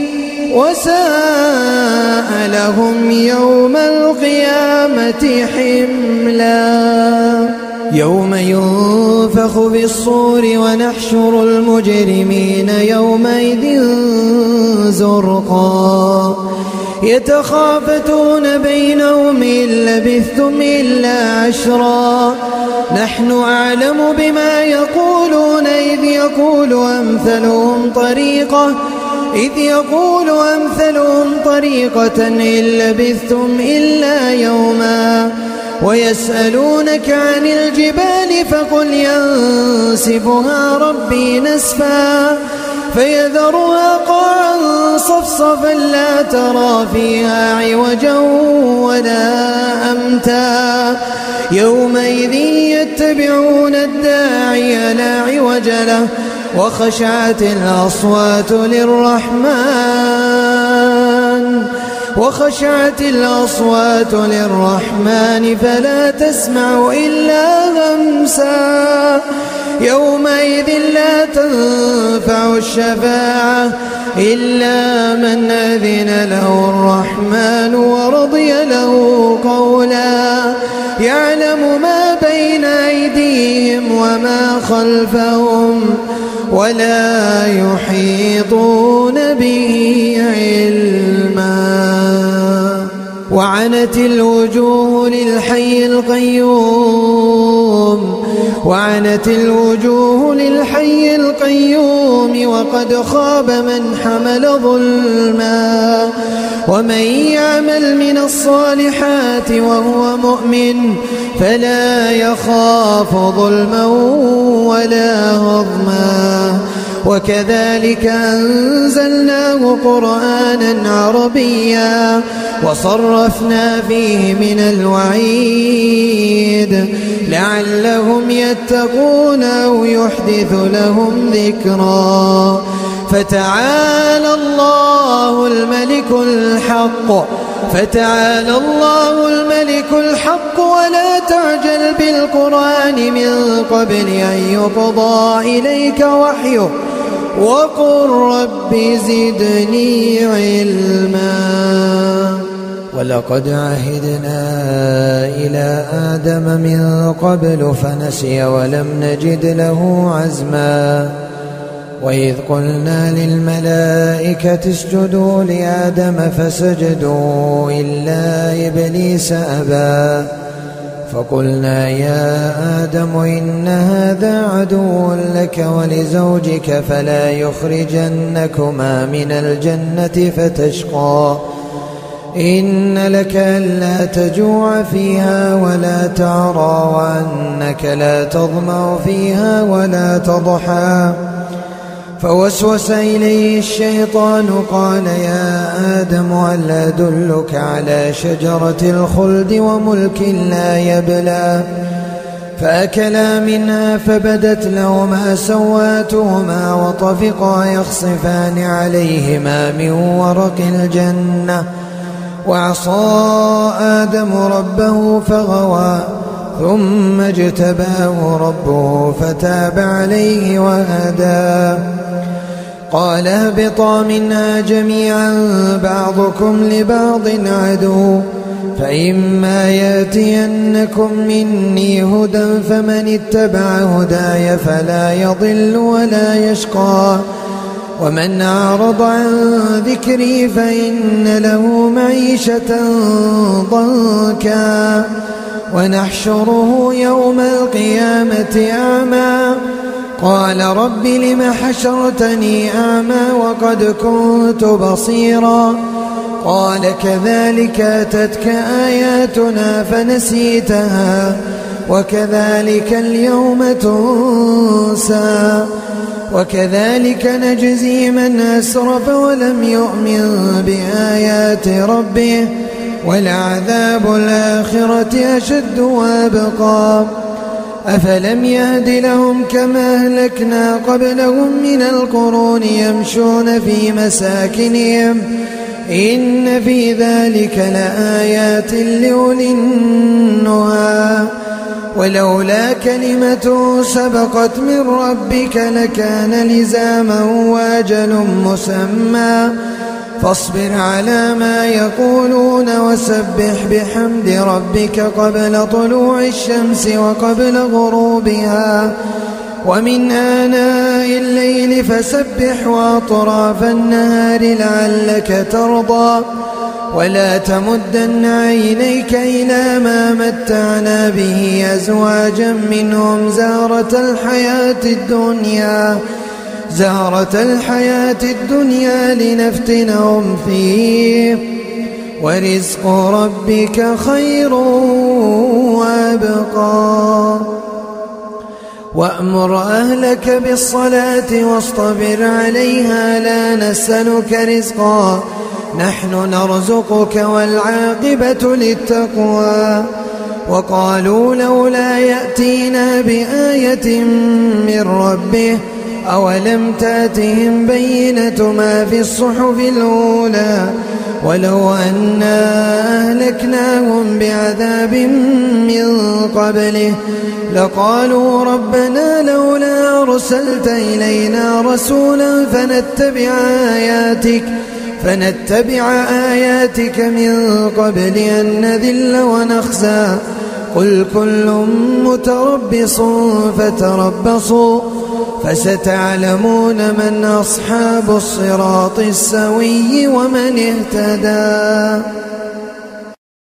وساء لهم يوم القيامة حملا يوم ينفخ في الصور ونحشر المجرمين يومئذ زرقا يتخافتون بينهم إن لبثتم إلا عشرا نحن أعلم بما يقولون إذ يقول أمثلهم طريقة إذ يقول أمثلهم طريقة إن لبثتم إلا يوما ويسألونك عن الجبال فقل ينسفها ربي نسفا فيذرها قاعا صفصفا لا ترى فيها عوجا ولا أمتا يومئذ يتبعون الداعي لا عوج له وخشعت الأصوات للرحمن وخشعت الأصوات للرحمن فلا تسمع إلا همسا يومئذ لا تنفع الشفاعة إلا من أذن له الرحمن ورضي له قولا يعلم ما بين أيديهم وما خلفهم ولا يحيطون به علما وعنت الوجوه للحي القيوم وعنت الوجوه للحي القيوم وقد خاب من حمل ظلما ومن يعمل من الصالحات وهو مؤمن فلا يخاف ظلما ولا هضما وكذلك أنزلناه قرآنا عربيا وصرفنا فيه من الوعيد لعلهم يتقون أو يحدث لهم ذكرا فتعالى الله الملك الحق فتعالى الله الملك الحق ولا تعجل بالقرآن من قبل أن يقضى إليك وحيه وقل رب زدني علما ولقد عهدنا إلى آدم من قبل فنسي ولم نجد له عزما وإذ قلنا للملائكة اسجدوا لآدم فسجدوا إلا إبليس أبى فقلنا يا آدم إن هذا عدو لك ولزوجك فلا يخرجنكما من الجنة فتشقى إن لك ألا تجوع فيها ولا تعرى وأنك لا تظمأ فيها ولا تضحى فوسوس إليه الشيطان قال يا آدم هل أدلك على شجرة الخلد وملك لا يبلى فأكلا منها فبدت لهما سواتهما وطفقا يخصفان عليهما من ورق الجنة وعصى آدم ربه فغوى ثم اجتباه ربه فتاب عليه وهدى قال اهبطا منها جميعا بعضكم لبعض عدو فإما يأتينكم مني هدى فمن اتبع هداي فلا يضل ولا يشقى ومن أعرض عن ذكري فإن له معيشة ضنكا ونحشره يوم القيامة أعمى قال رب لم حشرتني أعمى وقد كنت بصيرا قال كذلك أتتك آياتنا فنسيتها وكذلك اليوم تنسى وكذلك نجزي من أسرف ولم يؤمن بآيات ربه ولعذاب الآخرة أشد وأبقى أفلم يهد لهم كما أهلكنا قبلهم من القرون يمشون في مساكنهم إن في ذلك لآيات لأولي النهى ولولا كلمة سبقت من ربك لكان لزاما وأجل مسمى فاصبر على ما يقولون وسبح بحمد ربك قبل طلوع الشمس وقبل غروبها ومن آناء الليل فسبح وأطراف النهار لعلك ترضى ولا تمدن عينيك إلى ما متعنا به أزواجا منهم زهرة الحياة الدنيا زهرة الحياة الدنيا لنفتنهم فيه ورزق ربك خير وأبقى وأمر أهلك بالصلاة واصطبر عليها لا نسألك رزقا نحن نرزقك والعاقبة للتقوى وقالوا لولا يأتينا بآية من ربه أولم تأتهم بينة ما في الصحف الأولى ولو أنا أهلكناهم بعذاب من قبله لقالوا ربنا لولا أرسلت إلينا رسولا فنتبع آياتك فنتبع آياتك من قبل أن نذل ونخزى قل كل متربص فتربصوا فستعلمون من أصحاب الصراط السوي ومن اهتدى.